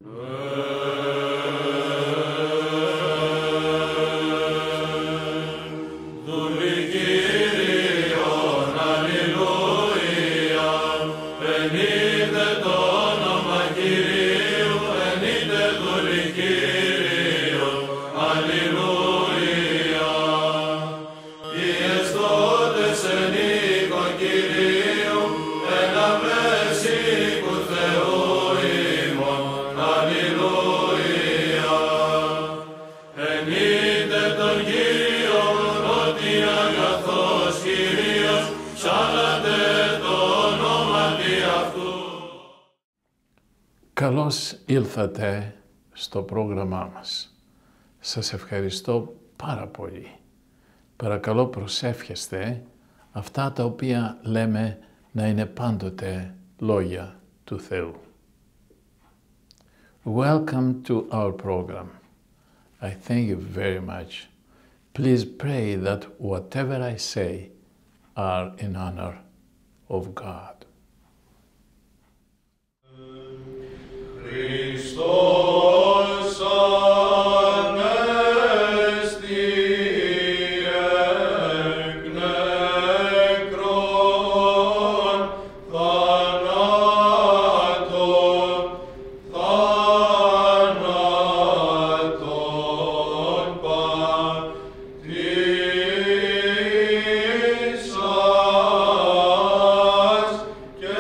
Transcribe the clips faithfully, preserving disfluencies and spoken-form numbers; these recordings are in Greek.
Καλώς ήλθατε στο πρόγραμμά μας. Σας ευχαριστώ πάρα πολύ. Παρακαλώ προσεύχεστε αυτά τα οποία λέμε να είναι πάντοτε λόγια του Θεού. Welcome to our program. I thank you very much. Please pray that whatever I say are in honor of God. Χριστός ανέστη εκ νεκρών θανάτων, θανάτων πατήσας και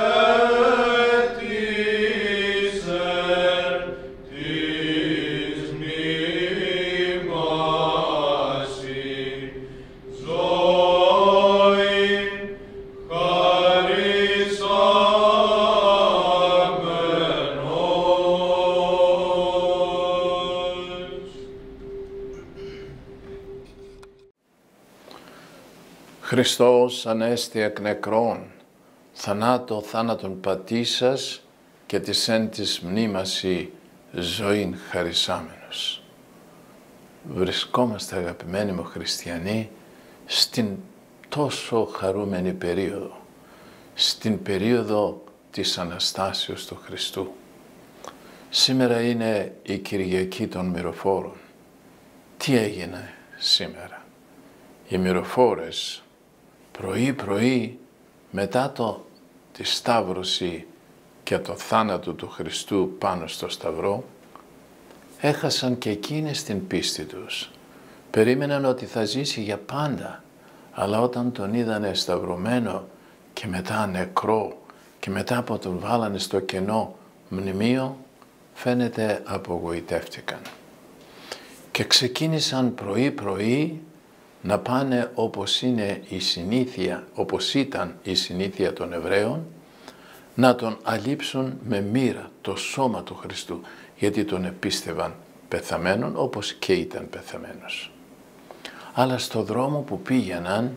Χριστός ανέστη εκ νεκρών, θανάτω θάνατον πατήσας και της εν της μνήμαση ζωήν χαρισάμενος. Βρισκόμαστε, αγαπημένοι μου χριστιανοί, στην τόσο χαρούμενη περίοδο, στην περίοδο της Αναστάσεως του Χριστού. Σήμερα είναι η Κυριακή των Μυροφόρων. Τι έγινε σήμερα? Οι μυροφόρες πρωί-πρωί μετά το, τη Σταύρωση και το θάνατο του Χριστού πάνω στο Σταυρό, έχασαν και εκείνες την πίστη τους. Περίμεναν ότι θα ζήσει για πάντα, αλλά όταν τον είδανε σταυρωμένο και μετά νεκρό και μετά από τον βάλανε στο κενό μνημείο, φαίνεται απογοητεύτηκαν. Και ξεκίνησαν πρωί-πρωί να πάνε όπως είναι η συνήθεια, όπως ήταν η συνήθεια των Εβραίων, να τον αλείψουν με μοίρα το σώμα του Χριστού, γιατί τον επίστευαν πεθαμένον όπως και ήταν πεθαμένος. Αλλά στο δρόμο που πήγαιναν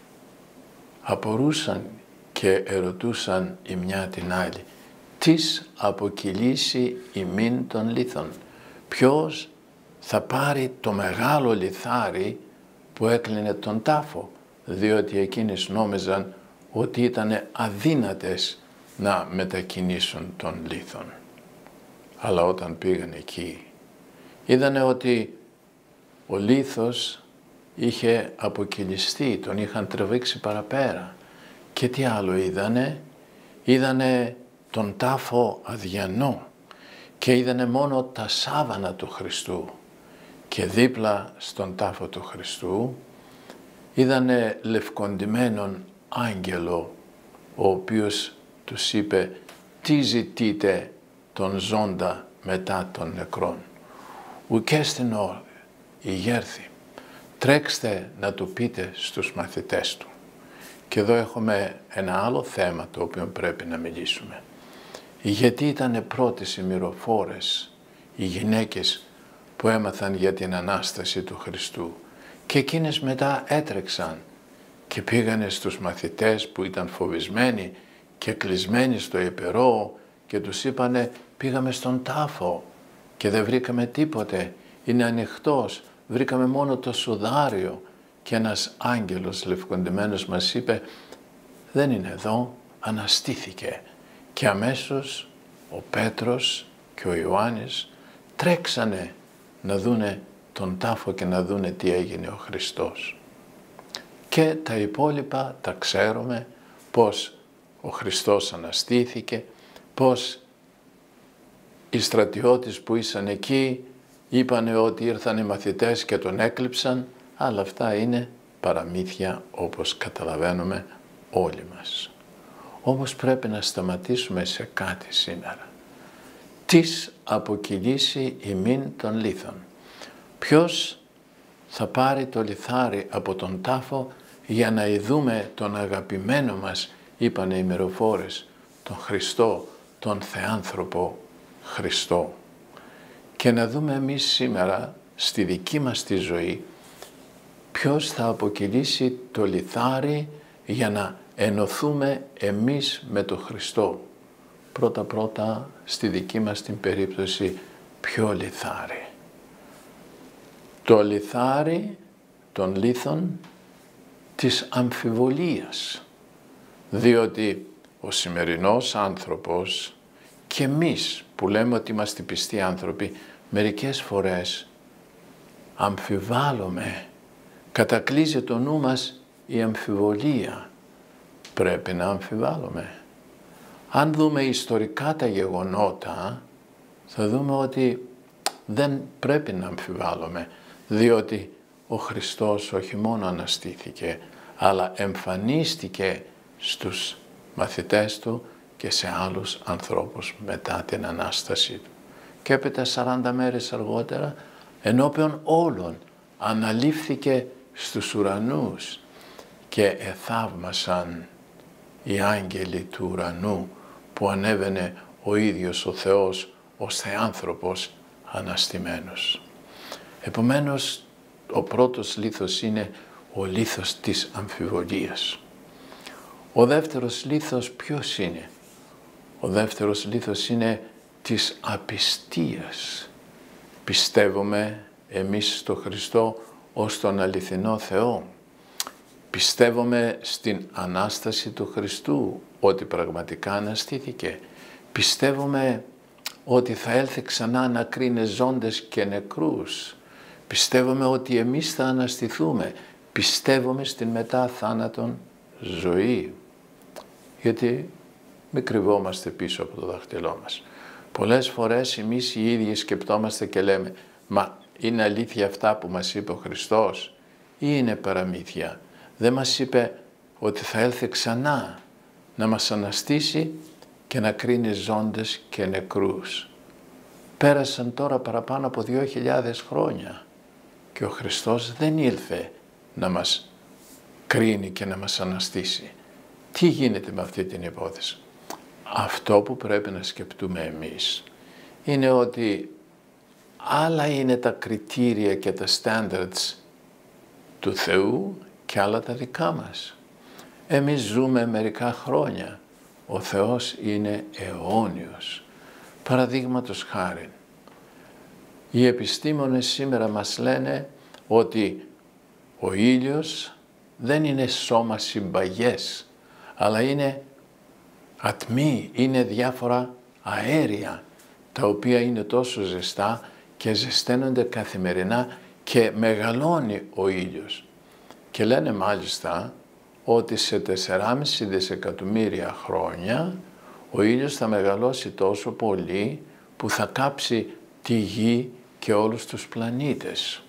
απορούσαν και ερωτούσαν η μια την άλλη, τις αποκυλήσει ημίν των λίθων, ποιος θα πάρει το μεγάλο λιθάρι που έκλεινε τον τάφο, διότι εκείνες νόμιζαν ότι ήταν αδύνατες να μετακινήσουν τον λίθον. Αλλά όταν πήγαν εκεί, είδανε ότι ο λίθος είχε αποκυλιστεί, τον είχαν τραβήξει παραπέρα. Και τι άλλο είδανε? Είδανε τον τάφο αδιανό και είδανε μόνο τα σάβανα του Χριστού. Και δίπλα στον τάφο του Χριστού είδανε λευκοντημένον άγγελο, ο οποίος τους είπε, τι ζητείτε τον ζώντα μετά των νεκρών? Ουκέστην ώρα, ηγέρθη, τρέξτε να του πείτε στους μαθητές του. Και εδώ έχουμε ένα άλλο θέμα το οποίο πρέπει να μιλήσουμε. Γιατί ήταν πρώτες οι μυροφόρες, οι γυναίκες που έμαθαν για την Ανάσταση του Χριστού, και εκείνες μετά έτρεξαν και πήγανε στους μαθητές που ήταν φοβισμένοι και κλεισμένοι στο ιππερό και τους είπανε, πήγαμε στον τάφο και δεν βρήκαμε τίποτε, είναι ανοιχτός, βρήκαμε μόνο το σουδάριο. Και ένας άγγελος λευκοντημένος μας είπε, δεν είναι εδώ, αναστήθηκε. Και αμέσως ο Πέτρος και και ο Ιωάννης τρέξανε να δούνε τον τάφο και να δούνε τι έγινε ο Χριστός. Και τα υπόλοιπα τα ξέρουμε, πως ο Χριστός αναστήθηκε, πως οι στρατιώτες που ήσαν εκεί είπανε ότι ήρθαν οι μαθητές και τον έκλειψαν, αλλά αυτά είναι παραμύθια όπως καταλαβαίνουμε όλοι μας. Όμως πρέπει να σταματήσουμε σε κάτι σήμερα. Τις αποκυλήσει ημίν των λίθων. Ποιος θα πάρει το λιθάρι από τον τάφο για να ειδούμε τον αγαπημένο μας, είπανε οι μυροφόρες, τον Χριστό, τον Θεάνθρωπο Χριστό. Και να δούμε εμείς σήμερα στη δική μας τη ζωή ποιος θα αποκυλήσει το λιθάρι για να ενωθούμε εμείς με τον Χριστό. Πρώτα πρώτα στη δική μας την περίπτωση ποιο λιθάρι. Το λιθάρι των λίθων της αμφιβολίας, διότι ο σημερινός άνθρωπος και εμείς που λέμε ότι είμαστε πιστοί άνθρωποι, μερικές φορές αμφιβάλλουμε, κατακλείζει το νου μας η αμφιβολία. Πρέπει να αμφιβάλλουμε. Αν δούμε ιστορικά τα γεγονότα, θα δούμε ότι δεν πρέπει να αμφιβάλλουμε, διότι ο Χριστός όχι μόνο αναστήθηκε, αλλά εμφανίστηκε στους μαθητές του και σε άλλους ανθρώπους μετά την Ανάστασή του. Και έπειτα σαράντα μέρες αργότερα, ενώπιον όλων, αναλήφθηκε στους ουρανούς και εθαύμασαν οι άγγελοι του ουρανού που ανέβαινε ο ίδιος ο Θεός ως Θεάνθρωπος αναστημένος. Επομένως, ο πρώτος λίθος είναι ο λίθος της αμφιβολίας. Ο δεύτερος λίθος ποιος είναι? Ο δεύτερος λίθος είναι της απιστίας. Πιστεύουμε εμείς στο Χριστό ως τον αληθινό Θεό. Πιστεύουμε στην Ανάσταση του Χριστού, ότι πραγματικά αναστήθηκε. Πιστεύουμε ότι θα έλθει ξανά να κρίνει ζώντες και νεκρούς. Πιστεύουμε ότι εμείς θα αναστηθούμε. Πιστεύουμε στην μετά θάνατον ζωή. Γιατί μην κρυβόμαστε πίσω από το δάχτυλό μας. Πολλές φορές εμείς οι ίδιοι σκεπτόμαστε και λέμε, μα είναι αλήθεια αυτά που μας είπε ο Χριστός ή είναι παραμύθια? Δεν μας είπε ότι θα έλθει ξανά να μας αναστήσει και να κρίνει ζώντες και νεκρούς. Πέρασαν τώρα παραπάνω από δύο χιλιάδες χρόνια και ο Χριστός δεν ήλθε να μας κρίνει και να μας αναστήσει. Τι γίνεται με αυτή την υπόθεση? Αυτό που πρέπει να σκεπτούμε εμείς είναι ότι άλλα είναι τα κριτήρια και τα standards του Θεού και άλλα τα δικά μας. Εμείς ζούμε μερικά χρόνια. Ο Θεός είναι αιώνιος. Παραδείγματος χάριν, οι επιστήμονες σήμερα μας λένε ότι ο ήλιος δεν είναι σώμα συμπαγές, αλλά είναι ατμή, είναι διάφορα αέρια, τα οποία είναι τόσο ζεστά και ζεσταίνονται καθημερινά και μεγαλώνει ο ήλιος. Και λένε μάλιστα ότι σε τεσσεράμισι δισεκατομμύρια χρόνια ο ήλιος θα μεγαλώσει τόσο πολύ που θα κάψει τη γη και όλους τους πλανήτες.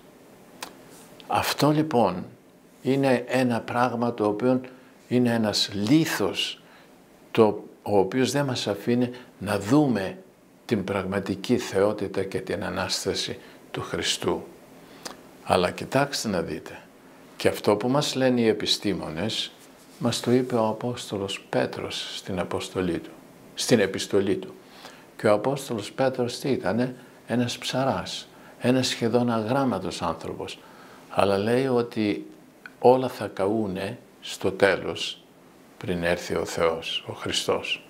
Αυτό λοιπόν είναι ένα πράγμα το οποίο είναι ένας λίθος, το, ο οποίος δεν μας αφήνει να δούμε την πραγματική θεότητα και την Ανάσταση του Χριστού. Αλλά κοιτάξτε να δείτε, και αυτό που μας λένε οι επιστήμονες, μας το είπε ο Απόστολος Πέτρος στην αποστολή του, στην επιστολή του. Και ο Απόστολος Πέτρος τι ήτανε? Ένας ψαράς, ένας σχεδόν αγράμματος άνθρωπος. Αλλά λέει ότι όλα θα καούνε στο τέλος πριν έρθει ο Θεός, ο Χριστός.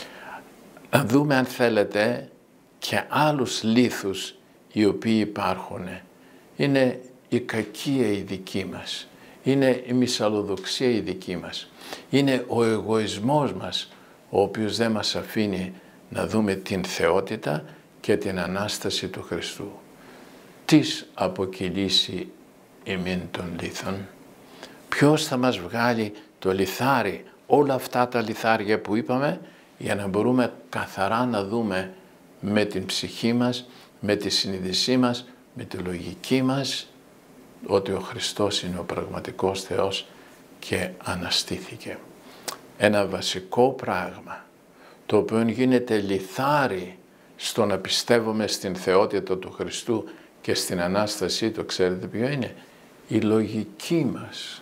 Να δούμε αν θέλετε και άλλους λίθους οι οποίοι υπάρχουν. Είναι η κακία η δική μας, είναι η μυσαλλοδοξία η δική μας, είναι ο εγωισμός μας ο οποίος δεν μας αφήνει να δούμε την θεότητα και την Ανάσταση του Χριστού. Τις αποκυλήσει ημίν των λίθων. Ποιος θα μας βγάλει το λιθάρι, όλα αυτά τα λιθάρια που είπαμε, για να μπορούμε καθαρά να δούμε με την ψυχή μας, με τη συνείδησή μας, με τη λογική μας, ότι ο Χριστός είναι ο πραγματικός Θεός και αναστήθηκε. Ένα βασικό πράγμα, το οποίο γίνεται λιθάρι στο να πιστεύουμε στην θεότητα του Χριστού και στην Ανάστασή του, ξέρετε ποιο είναι? Η λογική μας.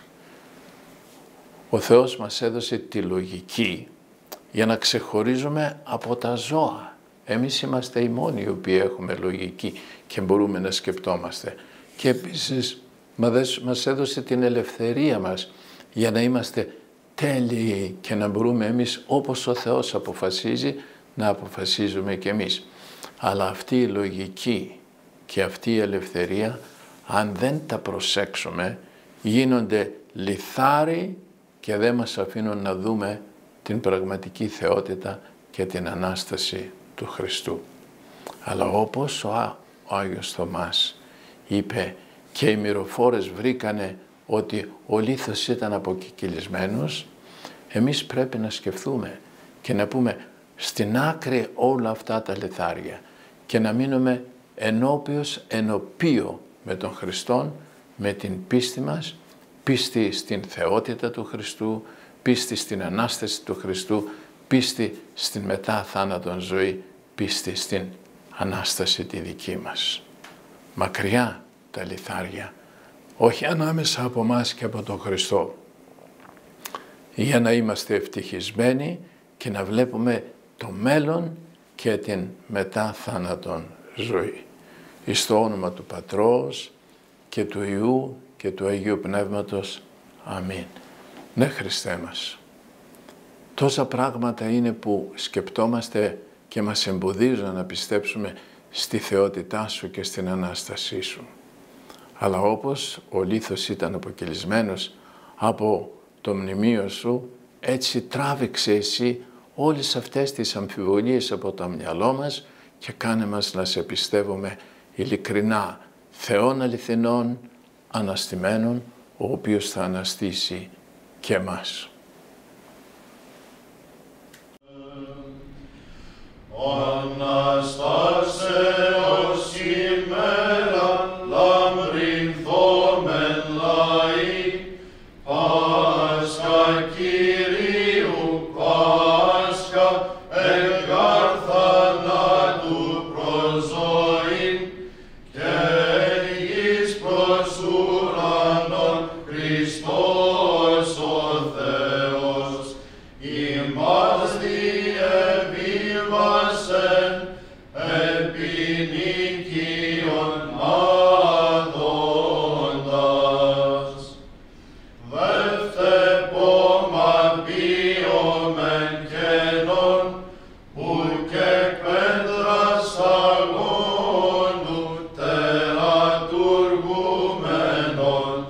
Ο Θεός μας έδωσε τη λογική για να ξεχωρίζουμε από τα ζώα. Εμείς είμαστε οι μόνοι οι οποίοι έχουμε λογική και μπορούμε να σκεπτόμαστε. Και επίσης μας έδωσε την ελευθερία μας για να είμαστε τέλειοι και να μπορούμε εμείς, όπως ο Θεός αποφασίζει, να αποφασίζουμε και εμείς. Αλλά αυτή η λογική και αυτή η ελευθερία, αν δεν τα προσέξουμε, γίνονται λιθάρι και δεν μας αφήνουν να δούμε την πραγματική θεότητα και την Ανάσταση του Χριστού. Αλλά όπως ο, Ά, ο Άγιος Θωμάς είπε, και οι μυροφόρες βρήκανε ότι ο λίθος ήταν αποκυκλισμένος, εμείς πρέπει να σκεφτούμε και να πούμε στην άκρη όλα αυτά τα λιθάρια και να μείνουμε ενώπιος ενωπίο με τον Χριστόν, με την πίστη μας, πίστη στην θεότητα του Χριστού, πίστη στην Ανάσταση του Χριστού, πίστη στην μετά θάνατον ζωή, πίστη στην Ανάσταση τη δική μας. Μακριά τα λιθάρια, όχι ανάμεσα από μας και από τον Χριστό, για να είμαστε ευτυχισμένοι και να βλέπουμε το μέλλον και την μετά θάνατον ζωή. Εις το όνομα του Πατρός και του Υιού και του Αγίου Πνεύματος. Αμήν. Ναι, Χριστέ μας, τόσα πράγματα είναι που σκεπτόμαστε και μας εμποδίζουν να πιστέψουμε στη θεότητά Σου και στην Ανάστασή Σου. Αλλά όπως ο λίθος ήταν αποκυλισμένος από το μνημείο Σου, έτσι τράβηξε Εσύ όλες αυτές τις αμφιβολίες από το μυαλό μας και κάνε μας να σε πιστεύουμε ειλικρινά, Θεόν αληθινών, αναστημένων, ο οποίος θα αναστήσει και εμάς. Αναστάσεως ημέρα λαμπρινθόμεν λαοί, Πάσχα Κυρίου Πάσχα, εγκάρ θανάτου προς ζωήν, και εις προς ουρανόν Χριστός ο Θεός, ημάς διεβίβασεν επί νικίων άδοντας. Δεύτε πόμα ποίομεν κενών, που και πέντρας αγώνου τερατουργούμενον,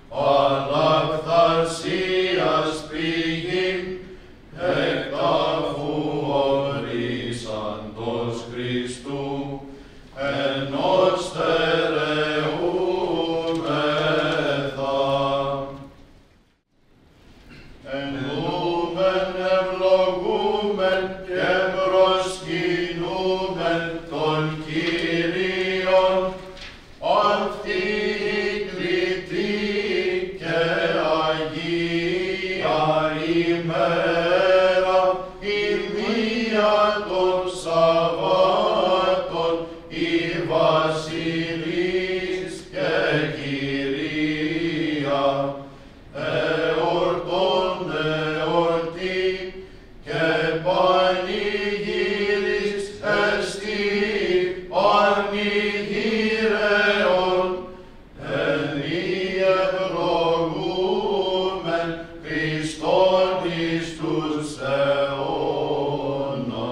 αναφθαρσίας πηγήν, εκ τάφου ορίσαντος Χριστού, ενός στερεούμεθα. Εννοούμεν, ευλογούμεν και προσκυνούμεν τον Κύριον, αυτή η κλητή και Αγία ημέρα, η μία των Σαββάτων, η Βασιλής και Κυρία, εορτών εορτή και πανηγύρις εστί πανηγύρεων, εν ευλογούμεν Χριστόν εις τους αιώνας.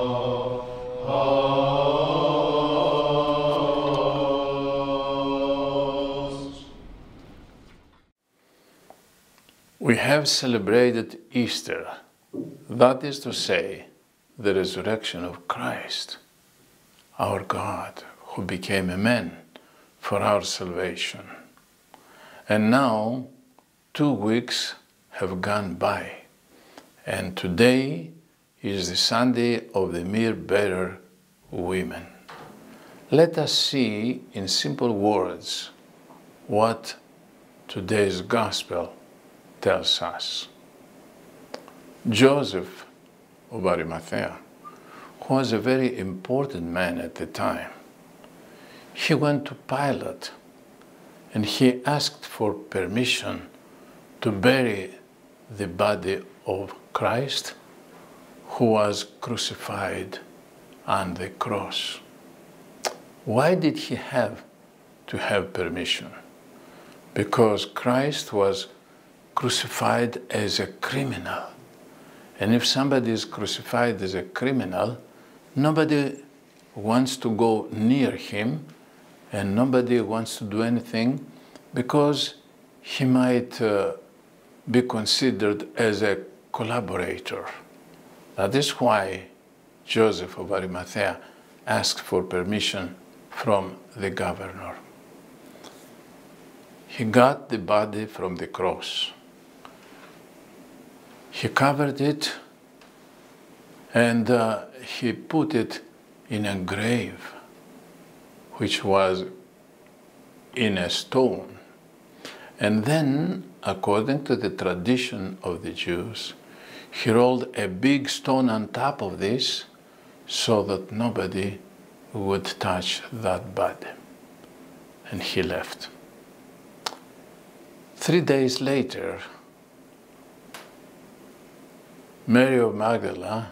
We have celebrated Easter, that is to say, the resurrection of Christ. our God, who became a man for our salvation. And now, two weeks have gone by, and today is the Sunday of the Myrrh-Bearer women. Let us see in simple words what today's Gospel tells us. Joseph of Arimathea, who was a very important man at the time, he went to Pilate and he asked for permission to bury the body of Christ, who was crucified on the cross. Why did he have to have permission? Because Christ was crucified as a criminal. And if somebody is crucified as a criminal, nobody wants to go near him and nobody wants to do anything because he might uh, be considered as a collaborator. That is why Joseph of Arimathea asked for permission from the governor. He got the body from the cross. He covered it and uh, he put it in a grave, which was in a stone. And then, according to the tradition of the Jews, he rolled a big stone on top of this so that nobody would touch that body. And he left. Three days later, Mary of Magdala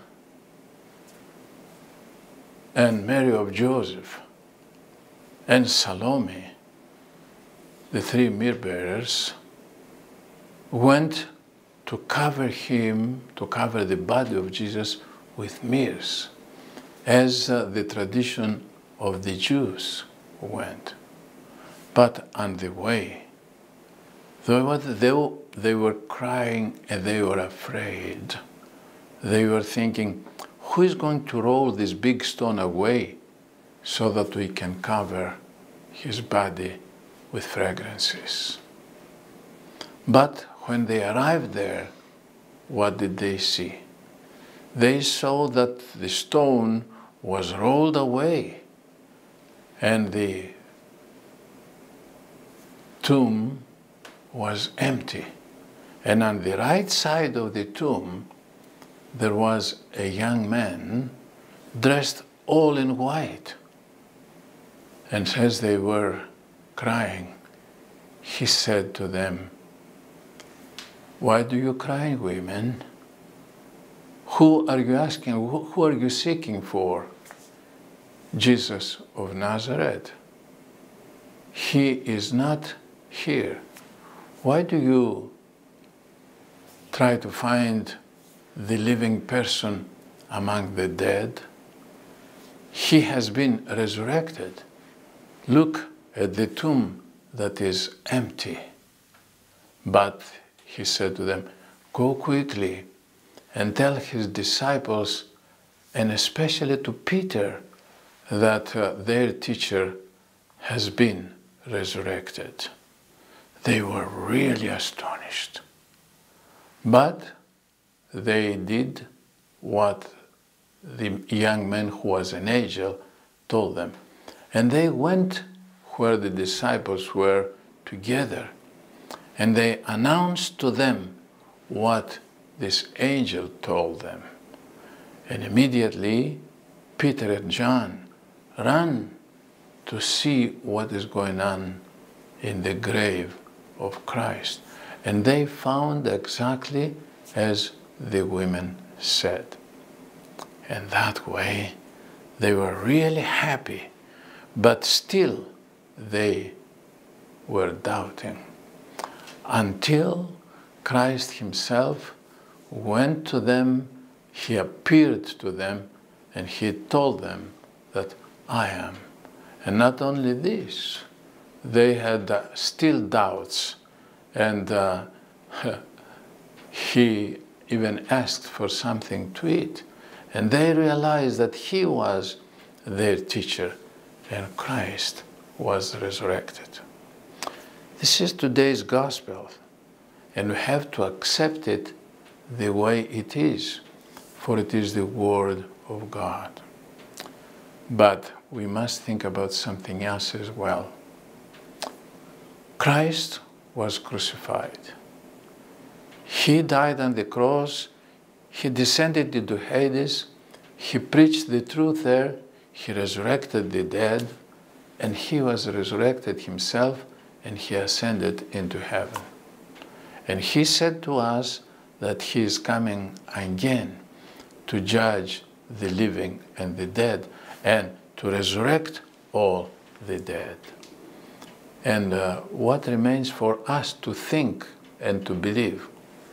and Mary of Joseph and Salome, the three myrrh-bearers, went to cover him, to cover the body of Jesus with myrrhs, as uh, the tradition of the Jews went. But on the way, they were, they, they were crying and they were afraid. They were thinking, who is going to roll this big stone away so that we can cover his body with fragrances? But when they arrived there, what did they see? They saw that the stone was rolled away and the tomb was empty. And on the right side of the tomb, there was a young man dressed all in white. And as they were crying, he said to them, "Why do you cry, women? Who are you asking? Who are you seeking for? Jesus of Nazareth. He is not here. Why do you try to find the living person among the dead? He has been resurrected. Look at the tomb that is empty." But he said to them, "Go quickly and tell his disciples, and especially to Peter, that uh, their teacher has been resurrected." They were really astonished. But they did what the young man, who was an angel, told them. And they went where the disciples were together, and they announced to them what this angel told them. And immediately Peter and John ran to see what is going on in the grave of Christ. And they found exactly as the women said. And that way they were really happy, but still they were doubting. Until Christ himself went to them, he appeared to them, and he told them that I am. And not only this, they had uh, still doubts, and uh, he even asked for something to eat. And they realized that he was their teacher, and Christ was resurrected. This is today's gospel, and we have to accept it the way it is, for it is the Word of God. But we must think about something else as well. Christ was crucified. He died on the cross. He descended into Hades. He preached the truth there. He resurrected the dead. And he was resurrected himself, and he ascended into heaven. And he said to us that he is coming again to judge the living and the dead, and to resurrect all the dead. And uh, what remains for us to think and to believe?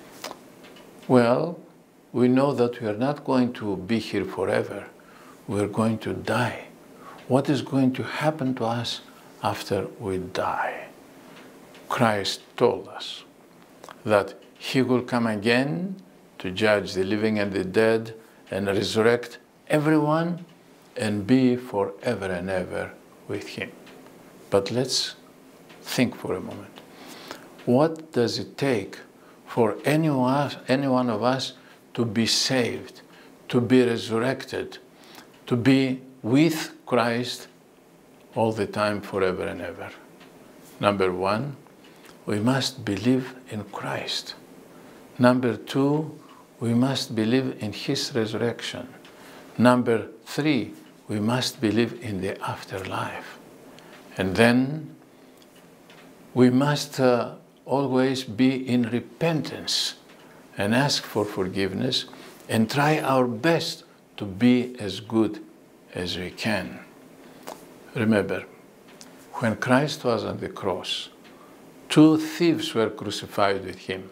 Well, we know that we are not going to be here forever. We are going to die. What is going to happen to us after we die? Christ told us that he will come again to judge the living and the dead and resurrect everyone and be forever and ever with him. But let's think for a moment. What does it take for any one of us to be saved, to be resurrected, to be with Christ all the time, forever and ever? Number one, we must believe in Christ. Number two, we must believe in his resurrection. Number three, we must believe in the afterlife. And then we must uh, always be in repentance and ask for forgiveness and try our best to be as good as we can. Remember, when Christ was on the cross, two thieves were crucified with him.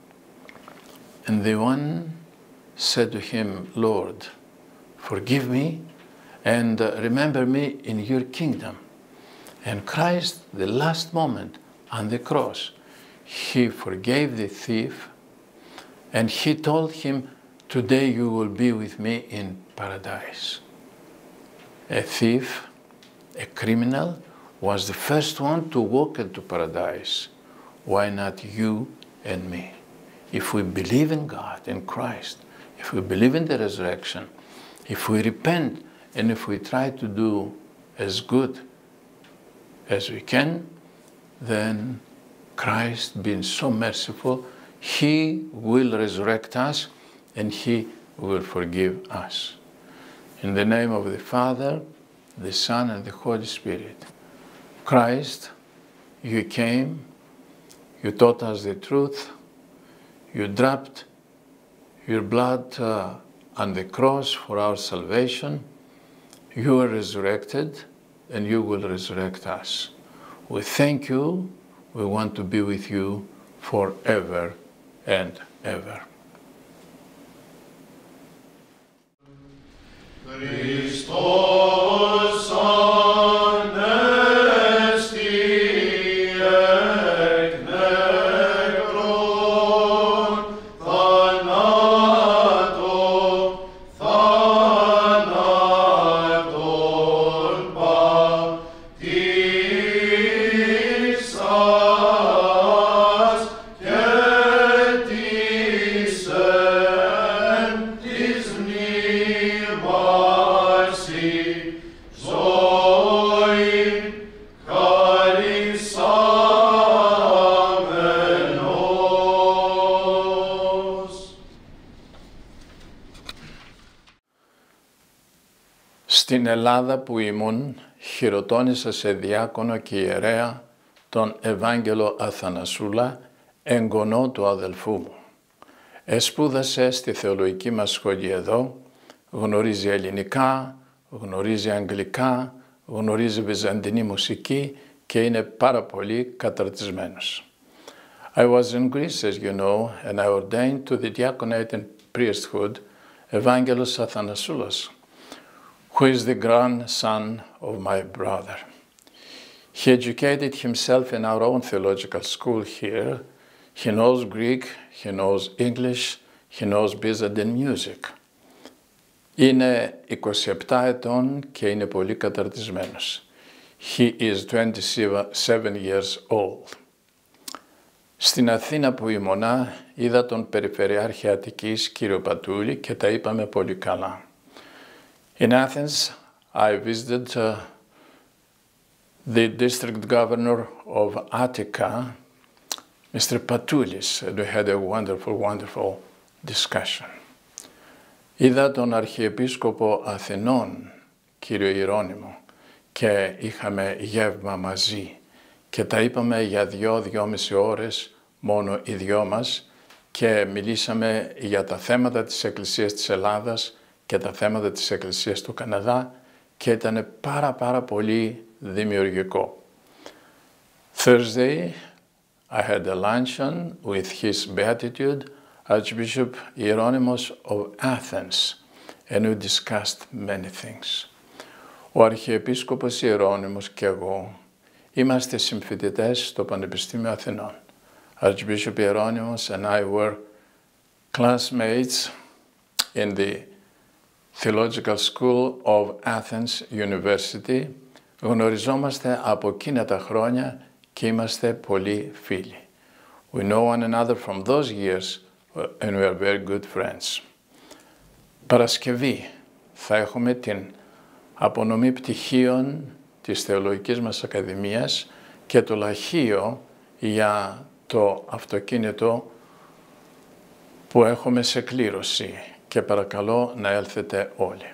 And the one said to him, "Lord, forgive me and uh, remember me in your kingdom." And Christ, the last moment on the cross, he forgave the thief, and he told him, "Today you will be with me in paradise." A thief, a criminal, was the first one to walk into paradise. Why not you and me? If we believe in God, in Christ, if we believe in the resurrection, if we repent, and if we try to do as good as we can, then Christ, being so merciful, he will resurrect us and he will forgive us. In the name of the Father, the Son, and the Holy Spirit. Christ, you came, you taught us the truth, you dropped your blood uh, on the cross for our salvation, you were resurrected, and you will resurrect us. We thank you. We want to be with you forever and ever. Christos anesti ek nekron, thanato, thanaton baptisas, ketisen tis nirmasi, zoin charisamenos. Στην Ελλάδα που ήμουν, χειροτώνησα σε διάκονο και ιερέα τον Ευάγγελο Αθανασούλα, εγγονό του αδελφού μου. Εσπούδασε στη θεολογική μας σχολή εδώ, γνωρίζει ελληνικά, γνωρίζει αγγλικά, γνωρίζει βυζαντινή μουσική και είναι πάρα πολύ καταρτισμένος. I was in Greece, as you know, and I ordained to the diaconate and priesthood Evangelos Athanasoulas, who is the grandson of my brother. He educated himself in our own theological school here. He knows Greek, he knows English, he knows Byzantine music. Είναι είκοσι επτά ετών και είναι πολύ καταρτισμένος. He is twenty-seven years old. Στην Αθήνα που ήμουνα είδα τον Περιφερειάρχη Αττικής κύριο Πατούλη και τα είπαμε πολύ καλά. In Athens I visited uh, the district governor of Attica, Mister Patoulis, and we had a wonderful, wonderful discussion. Είδα τον Αρχιεπίσκοπο Αθηνών, κύριο Ιερώνυμο, και είχαμε γεύμα μαζί και τα είπαμε για δυο, δυόμιση ώρες μόνο οι δυο μας και μιλήσαμε για τα θέματα της Εκκλησίας της Ελλάδας και τα θέματα της Εκκλησίας του Καναδά και ήταν πάρα πάρα πολύ δημιουργικό. Thursday I had a luncheon with His Beatitude Archbishop Hieronymus of Athens and we discussed many things. Ο Αρχιεπίσκοπος Ιερώνυμος και εγώ είμαστε συμφοιτητές στο Πανεπιστήμιο Αθηνών. Archbishop Hieronymus and I were classmates in the Theological School of Athens University. Γνωριζόμαστε από εκείνα τα χρόνια και είμαστε πολύ φίλοι. We know one another from those years and we are very good friends. Παρασκευή θα έχουμε την απονομή πτυχίων της Θεολογικής μας Ακαδημίας και το λαχείο για το αυτοκίνητο που έχουμε σε κλήρωση και παρακαλώ να έλθετε όλοι.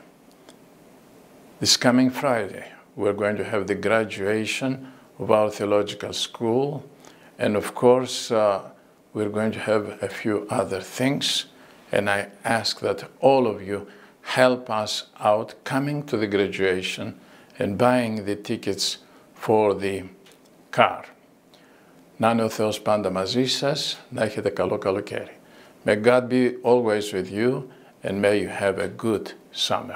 This coming Friday we're going to have the graduation of our theological school and of course uh, we're going to have a few other things and I ask that all of you help us out coming to the graduation and buying the tickets for the car. Να είναι ο Θεός πάντα μαζί σας, να έχετε καλό καλοκαίρι. May God be always with you and may you have a good summer.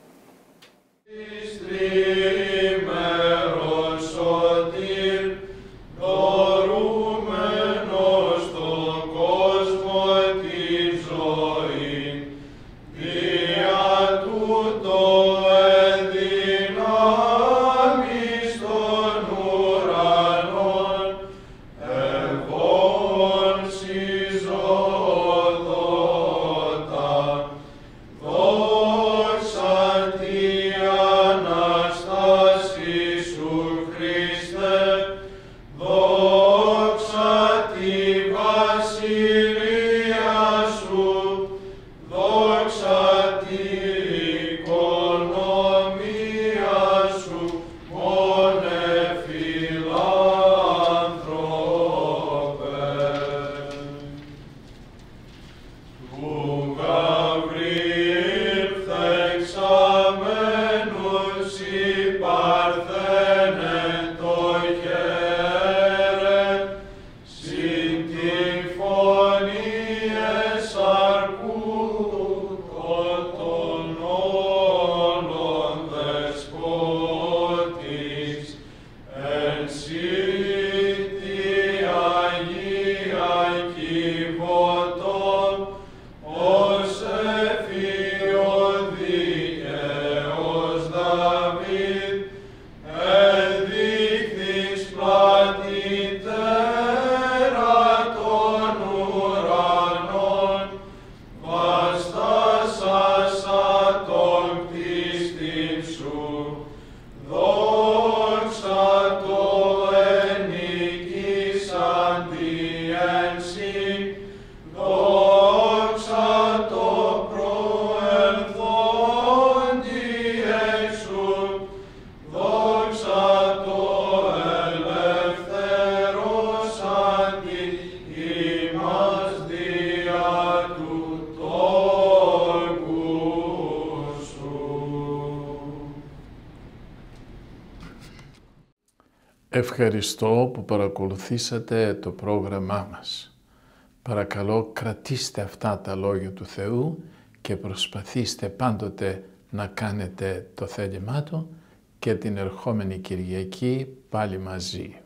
Ευχαριστώ που παρακολουθήσατε το πρόγραμμά μας. Παρακαλώ κρατήστε αυτά τα λόγια του Θεού και προσπαθήστε πάντοτε να κάνετε το θέλημά Του και την ερχόμενη Κυριακή πάλι μαζί.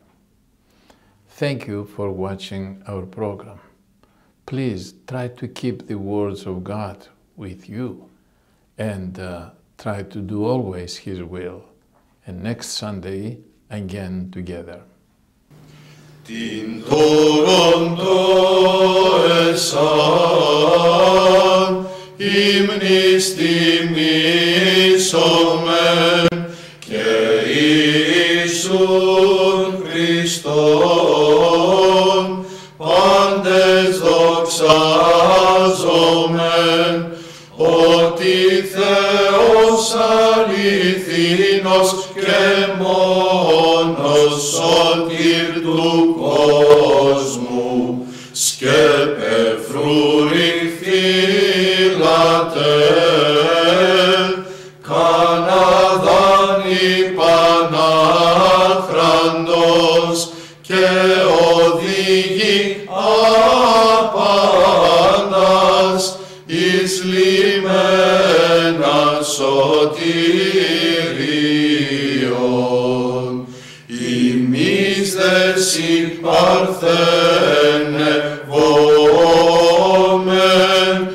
Thank you for watching our program. Please try to keep the words of God with you and uh, try to do always His will. And next Sunday, again together. Την Τωρόντο εσάν, ύμνης τιμήσομεν, και Ιησούν Χριστόν, πάντες δοξάζομεν, ότι Θεός αληθινός και μόνος σωτήρ του κόσμου, σκέπε φρούρι φύλατε, Καναδάν υπανάχραντος και οδηγεί άπαντας εις λιμένα σωτηρίων. Ημείς δε συ παρθένε βόμεν,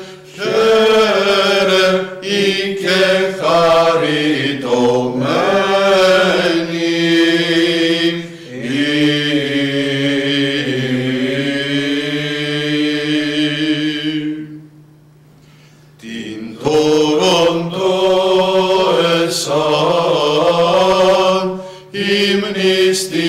χαίρε ή και χαριτωμένοι. Την Τωρόντο εσάν, ύμνης